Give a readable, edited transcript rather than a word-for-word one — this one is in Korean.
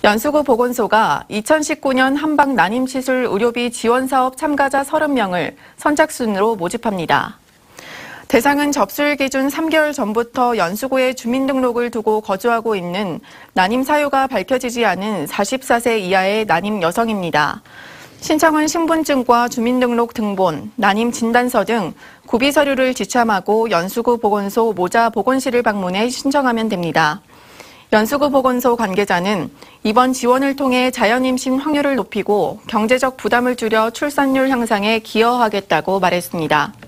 연수구 보건소가 2019년 한방 난임시술 의료비 지원사업 참가자 30명을 선착순으로 모집합니다. 대상은 접수일 기준 3개월 전부터 연수구에 주민등록을 두고 거주하고 있는 난임 사유가 밝혀지지 않은 44세 이하의 난임 여성입니다. 신청은 신분증과 주민등록 등본, 난임 진단서 등 구비 서류를 지참하고 연수구 보건소 모자 보건실을 방문해 신청하면 됩니다. 연수구 보건소 관계자는 이번 지원을 통해 자연임신 확률을 높이고 경제적 부담을 줄여 출산율 향상에 기여하겠다고 말했습니다.